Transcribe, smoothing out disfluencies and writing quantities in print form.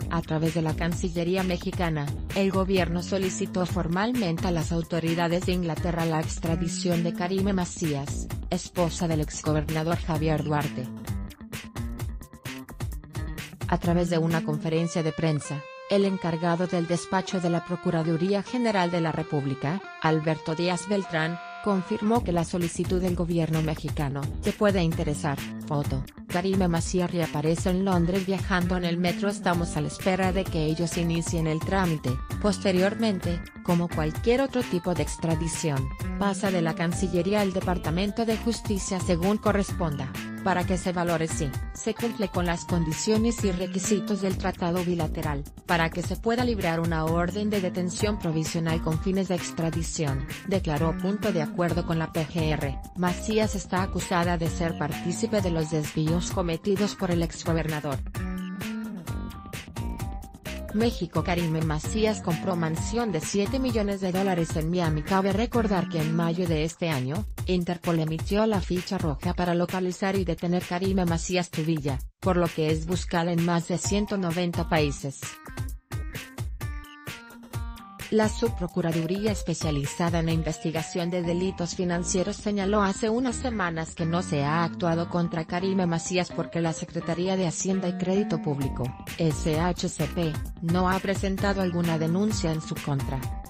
A través de la Cancillería mexicana, el gobierno solicitó formalmente a las autoridades de Inglaterra la extradición de Karime Macías, esposa del exgobernador Javier Duarte. A través de una conferencia de prensa, el encargado del despacho de la Procuraduría General de la República, Alberto Díaz Beltrán, confirmó que la solicitud del gobierno mexicano te puede interesar. Foto: Karime Macías reaparece en Londres viajando en el metro. Estamos a la espera de que ellos inicien el trámite. Posteriormente, como cualquier otro tipo de extradición, pasa de la Cancillería al Departamento de Justicia según corresponda, para que se valore si se cumple con las condiciones y requisitos del tratado bilateral, para que se pueda librar una orden de detención provisional con fines de extradición, declaró. De acuerdo con la PGR, Macías está acusada de ser partícipe de los desvíos cometidos por el exgobernador. México. Karime Macías compró mansión de $7 millones en Miami. Cabe recordar que en mayo de este año, Interpol emitió la ficha roja para localizar y detener Karime Macías Tubilla, por lo que es buscada en más de 190 países. La Subprocuraduría especializada en la investigación de delitos financieros señaló hace unas semanas que no se ha actuado contra Karime Macías porque la Secretaría de Hacienda y Crédito Público, SHCP, no ha presentado alguna denuncia en su contra.